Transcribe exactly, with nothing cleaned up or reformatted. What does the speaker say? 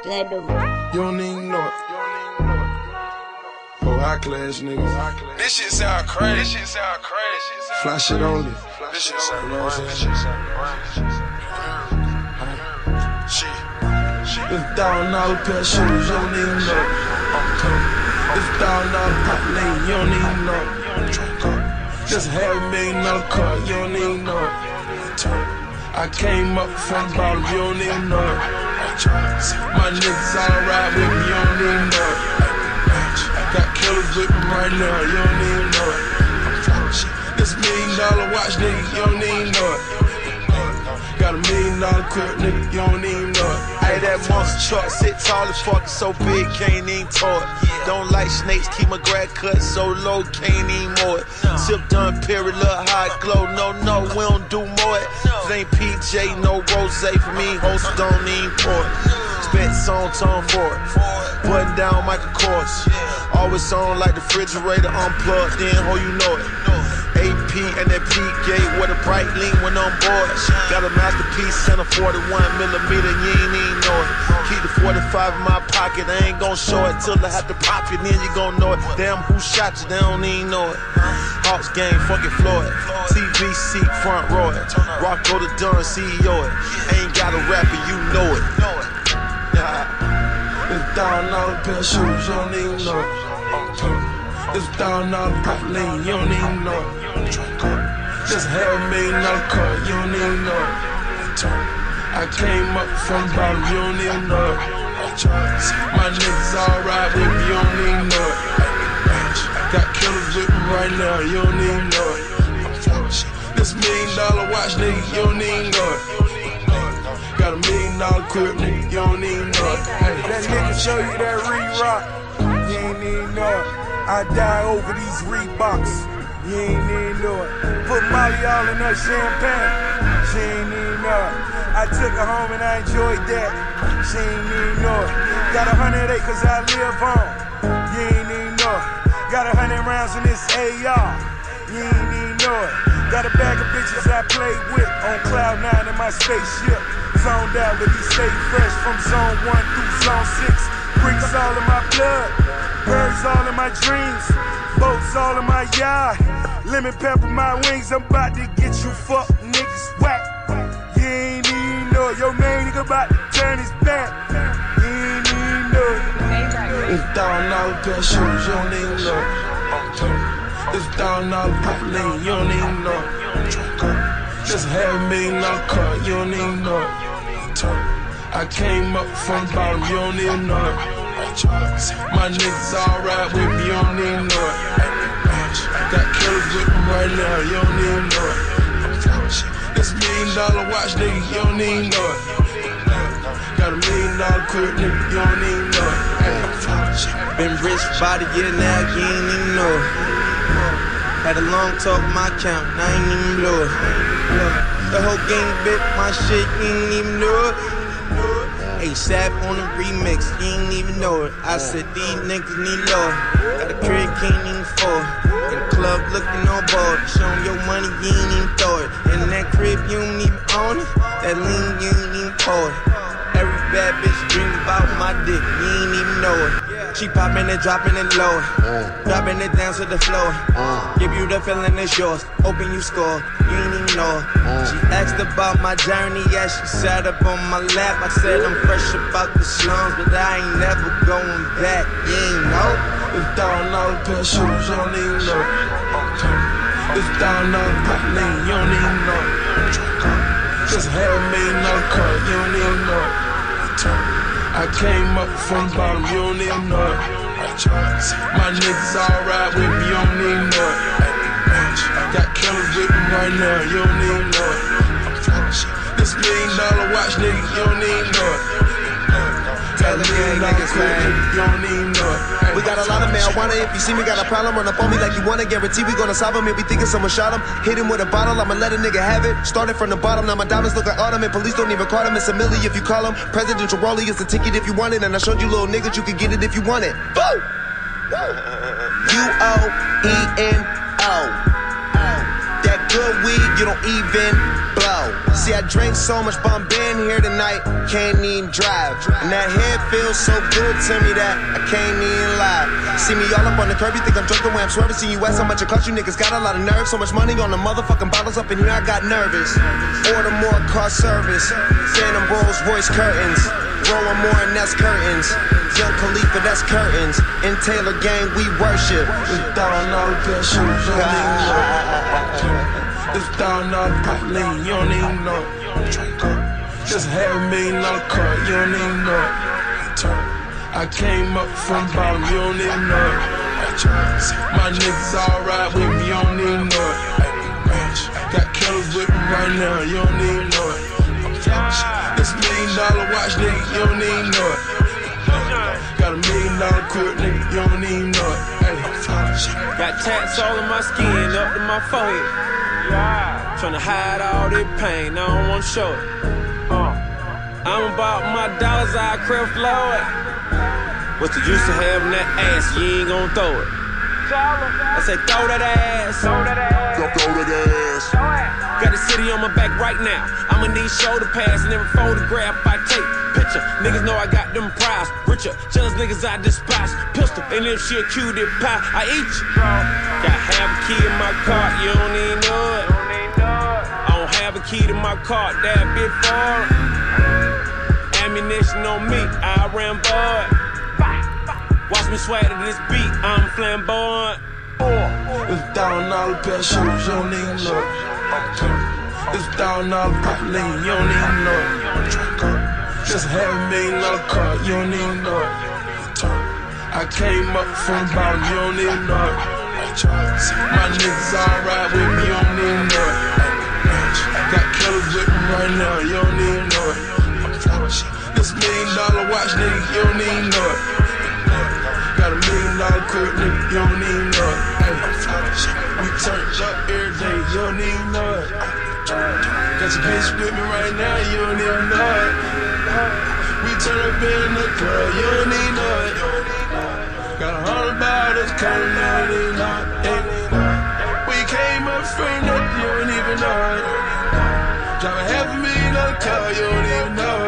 Let them. You don't even know it. Oh, high class niggas. This shit sound crazy. This shit sound crazy. Fly shit only. This shit sound crazy. Shit. Shit. This thousand dollar pair of shoes, you don't even know it. This thousand dollar pop lane, you don't even know it. This half a million dollar car, you don't even know it. I came up from the bottom, you don't even know it. My niggas all ride with me, you don't even know it. Got killers with me right now, you don't even know it. This million dollar watch, nigga, you don't even know it. Got a million dollar crib, nigga, you don't even know it. Hey, that monster truck sit tall as fuck, so big, can't even tow it. Don't like snakes, keep my grad cut so low, can't even mow it. Sip done, period, look hot glow. No, no, we don't do more it. If it ain't P J, no rose for me, host don't even pour it. Spent song tone for it. Button down Michael Kors. Always on like the refrigerator unplugged, then ho, you know it. A P and that P gate with a bright lean when on board. Got a masterpiece and a forty-one millimeter, you ain't even know it. Keep the forty-five in my pocket, I ain't gon' show it till I have to pop it, then you gon' know it. Damn, who shot you, they don't even know it. Hawks game, fucking Floyd. T V seat, front row it. Rocco the Dunn, C E O it. Ain't got a rapper, you know it. This thousand dollar pair of shoes, you don't even know it. This thousand dollar pop lane, you don't even know it. This half a million dollar car, you don't even know it. I came up from the bottom, you don't even know it. My niggas all ride with me, you don't even know it. Got killers with me right now, you don't even know it. This million dollar watch, nigga, you don't even know it. Got a million dollar crib, nigga, you don't even know it. Hey. That nigga show you that re-rock, you ain't even know it. I die over these Reeboks, you ain't even know it. Put Molly all in her champagne, she ain't even know it. I took her home and I enjoyed that, she ain't even know it. Got a hundred acres I live on, you ain't even know it. Got a hundred rounds in this A R, you ain't even know it. Got a bag of bitches I play with on cloud nine in my spaceship. Zoned out, but he stay fresh from zone one through zone six. Bricks all in my blood, birds all in my dreams, boats all in my yard. Lemon pepper my wings, I'm about to get you fuck niggas whack. You ain't even know it. Your main nigga about to turn his back. You ain't even know it. This thousand dollar pair of shoes, you don't even know it. This thousand dollar pop lane, you don't even know it. This half a million dollar car, you don't even know it. I came up from the bottom, you don't even know it. My niggas all ride with me, you don't even know it. Got killers with me right now, you don't even know it. This million dollar watch, nigga, you don't even know it. Got a million dollar crib, nigga, you don't even know it. Been rich for about a year now, you ain't even know it. Had a long talk with my account, I ain't even blow it. The whole gang bit my shit, you ain't even know it. A$AP on the remix, you ain't even know it. I said these niggas need love. Got a crib, can't even afford. In the club looking on board, showing your money, you ain't even throw it. In that crib, you don't even own it. That lean, you ain't even pour it. Every bad bitch dream about my dick, you ain't even know it. She poppin' and droppin' it low, dropping it down to the floor. Give you the feeling it's yours, hoping you score, you ain't even know her. She asked about my journey, yeah, she sat up on my lap. I said I'm fresh about the slums, but I ain't never going back, you ain't know. This thousand dollar pair of shoes, you don't even know it. This thousand dollar pop lane, you don't even know it. This half a million dollar car, you don't even know it. I came up from the bottom, you don't even know it. My niggas all ride with me, you don't even know it. Got killers with me right now, you don't even know it. This million dollar watch, nigga, you don't even know it. Got a million dollar crib, nigga, you don't even know it. We got a lot of marijuana, if you see me got a problem, run up on me like you wanna, guarantee we gonna solve him. If we thinking someone shot him, hit him with a bottle, I'ma let a nigga have it. Started from the bottom, now my diamonds look like autumn, and police don't even call him, it's a milli if you call him. Presidential rollie is the ticket if you want it, and I showed you little niggas, you can get it if you want it. Boo! U O E N O. That good weed, you don't even blow. See, I drank so much, but I'm been here tonight, can't even drive. And that head feels so good to me that I can't even lie. See me all up on the curb, you think I'm drunk the way I'm swerving. See you ask how much it cost, you niggas got a lot of nerve. So much money on the motherfucking bottles up in here, I got nervous. Order more car service, Phantom Rolls Royce curtains. Rolling more and that's curtains. Young Khalifa, that's curtains. In Taylor Gang, we worship. It's down all the best shoes, you don't even know. It's down all the pot lean, you don't even know. Just half a million dollar car, you don't even know. I came up from bottom, you don't even know. My niggas alright with me, you don't even know. Got killers with me right now, you don't even know it. This million dollar watch, nigga, you don't even know it. Got a million dollar crib, nigga, you don't even know it. Hey. Got tats all in my skin, up to my forehead. Tryna hide all this pain, I don't wanna show it. I'm about my dollars, I crib flow it. What's the use of having that ass, you ain't gon' throw it. I say throw that ass. Throw that ass. Throw that ass. Got the city on my back right now. I'ma need shoulder pads and every photograph I take. Picture, niggas know I got them prize. Richer, jealous niggas I despise. Pistol, and if she a cutie pie, I eat you. Got half a key in my car, you don't even know it. I don't have a key to my car, that bit for it. Ammunition on me, I ran boy. Watch me swag to this beat, I'm flamboyant. It's down all the best shoes, you don't even know. It's down all the pot lean, you don't even know. Just half a million dollar car, you don't even know. I came up from bottom, you don't even know. My niggas alright with me, you don't even know. Got killers with me right now, you don't even know. This million dollar watch, nigga, you don't even know it. Got a million dollar crib, nigga, you don't even know it. Hey. We turned up every day, you don't even know it. Got your bitch with me right now, you don't even know it. We turn up in the club, you don't even know it. Got a hundred bottles, calling, you don't even know it. We came up from nothing, you don't even know it. Drive a half a million dollar car, you don't even know it.